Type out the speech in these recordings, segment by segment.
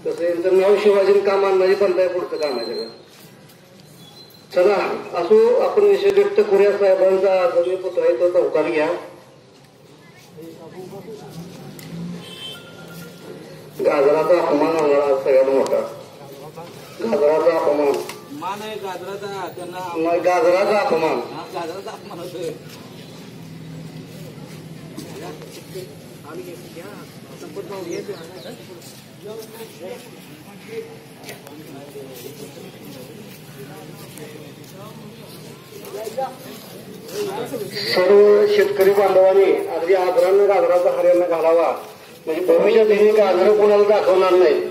तसं यांचं नाव शिवाजी काम आणणारी बनताय पुढचं कामाच्या का. चला असो, आपण विषय व्यक्त करूया. साहेबांचा जमीन पुतळा आहे तो चौकात घ्या. गाजराचा अपमान होणार सगळ्यात मोठा. गाजराचा अपमान मान आहे गाजराचा, त्यांना गाजराचा अपमान. गाजराचा अपमान होतोय. सर्व शेतकरी बांधवांनी अगदी आदरानं गाजराचा हार्यांना घालावा, म्हणजे भविष्यात त्यांनी गाजर कोणाला दाखवणार नाही.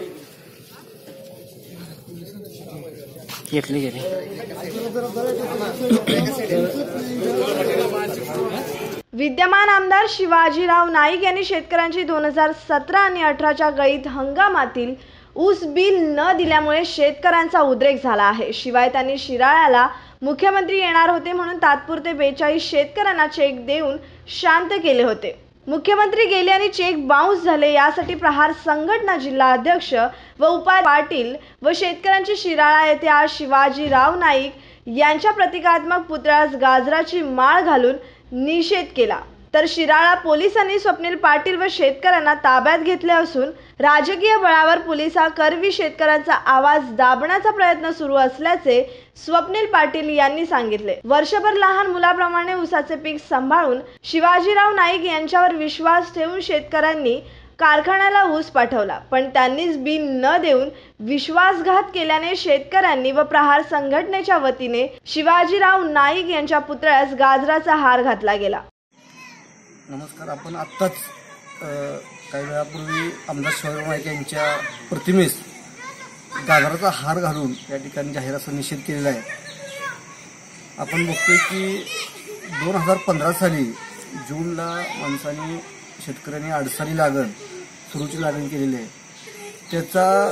विद्यमान आमदार शिवाजीराव नाईक यांनी शेतकऱ्यांची 2017 आणि 18च्या गळीत हंगामातील ऊस बिल न दिल्यामुळे शेतकऱ्यांचा उद्रेक झाला आहे. शिवाय त्यांनी शिराळ्याला मुख्यमंत्री येणार होते म्हणून तात्पुरते 42 शेतकऱ्यांना चेक देऊन शांत केले होते. मुख्यमंत्री गेले आणि चेक बाउन्स झाले. यासाठी प्रहार संघटना जिल्हा अध्यक्ष व उपाध्यक्ष पाटील व शेतकऱ्यांची शिराळा येथे आज शिवाजीराव नाईक यांच्या प्रतिकात्मक पुतळ्यास गाजराची माळ घालून निषेध केला. तर शिराळा पोलिसांनी स्वप्नील पाटील व शेतकऱ्यांना ताब्यात घेतले असून राजकीय बळावर पोलिसांकरवी शेतकऱ्यांचा आवाज दाबण्याचा प्रयत्न सुरू असल्याचे स्वप्नील पाटील यांनी सांगितले. वर्षभर लहान मुलाप्रमाणे ऊसाचे पीक सांभाळून शिवाजीराव नाईक यांच्यावर विश्वास ठेवून शेतकऱ्यांनी कारखान्याला ऊस पाठवला, पण त्यांनीच बिल न देऊन विश्वासघात केल्याने शेतकऱ्यांनी व प्रहार संघटनेच्या वतीने शिवाजीराव नाईक यांच्या पुतळ्यास गाजराचा हार घातला गेला. नमस्कार. आपण आत्ताच काही वेळापूर्वी आमदार शिवाजीराव नाईक यांच्या प्रतिमेस गाजराचा हार घालून या ठिकाणी जाहीर असा निषेध केलेला आहे. आपण बघतोय की 2015 साली जूनला माणसाने शेतकऱ्यांनी अडचणी लागण सुरूची लागण केलेली आहे. त्याचा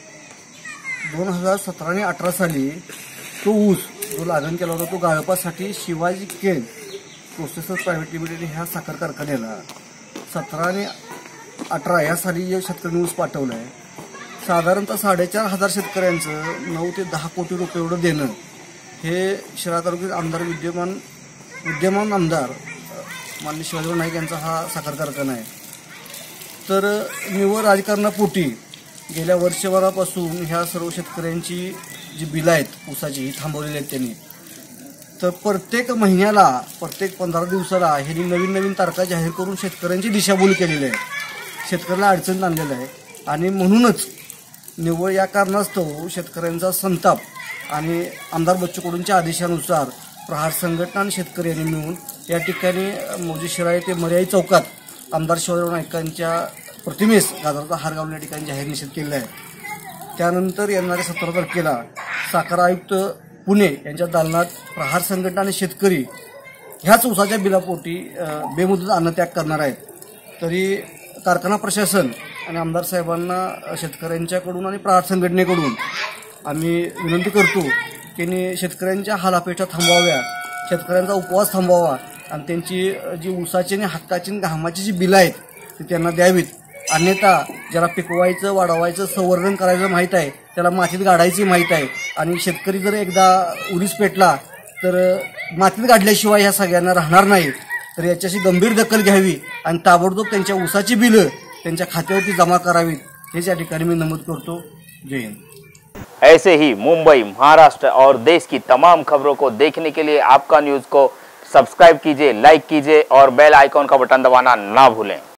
2017 आणि 18 साली तो ऊस जो लागण केला होता तो गाळपासाठी Shivaji Kej processor private limited ह्या साखर कारखान्याला 17 आणि 18 या साली शेतकऱ्यांनी ऊस पाठवला आहे. साधारणतः 4,500 शेतकऱ्यांचं 9 ते 10 कोटी रुपये एवढं देणं हे शिराळा तालुक्यात आमदार विद्यमान आमदार माननीय शिवाजीराव नाईक यांचा हा साखर कारखाना आहे. तर निव्वळ राजकारणापोटी गेल्या वर्षभरापासून ह्या सर्व शेतकऱ्यांची जी बिलं आहेत ऊसाची ही थांबवलेली आहेत त्यांनी. तर प्रत्येक महिन्याला प्रत्येक 15 दिवसाला ह्यांनी नवीन तारखा जाहीर करून शेतकऱ्यांची दिशाभूल केलेली आहे, शेतकऱ्याला अडचणीत आणलेलं आहे. आणि म्हणूनच निव्वळ या कारणास्तव शेतकऱ्यांचा संताप आणि आमदार बच्चू कडूंच्या आदेशानुसार प्रहार संघटना आणि शेतकरी यांनी मिळून या ठिकाणी मौजे शिराळे ते मर्याई चौकात आमदार शिवाजीराव नाईकांच्या प्रतिमेस गाजराचा हार घालून या ठिकाणी जाहीर निषेध केलेला आहे. त्यानंतर येणाऱ्या 17 तारखेला साखर आयुक्त पुणे यांच्या दालनात प्रहार संघटना आणि शेतकरी ह्याच ऊसाच्या बिलापोटी बेमुदत अन्नत्याग करणार आहेत. तरी कारखाना प्रशासन आणि आमदार साहेबांना शेतकऱ्यांच्याकडून आणि प्रहार संघटनेकडून आम्ही विनंती करतो की शेतकऱ्यांच्या हालापेटा थांबवाव्या, शेतकऱ्यांचा उपवास थांबवावा आणि त्यांची जी ऊसाची आणि हक्काची आणि घामाची जी बिलं आहेत ती त्यांना द्यावीत. अन्यथा ज्याला पिकवायचं, वाढवायचं, संवर्धन करायचं माहीत आहे त्याला मातीत गाडायची माहीत आहे. आणि शेतकरी जर एकदा उरीस पेटला तर मातीत गाडल्याशिवाय ह्या सगळ्यांना राहणार नाही. तर याच्याशी गंभीर दखल घ्यावी आणि ताबडतोब त्यांच्या ऊसाची बिलं त्यांच्या खात्यावरती जमा करावीत, हेच या ठिकाणी मी नमूद करतो. जय हिंद. ऐसे ही मुंबई, महाराष्ट्र और देश की तमाम खबरों को देखने के लिए आपका न्यूज़ को सब्सक्राइब कीजिए, लाइक कीजिए और बेल आइकॉन का बटन दबाना ना भूलें.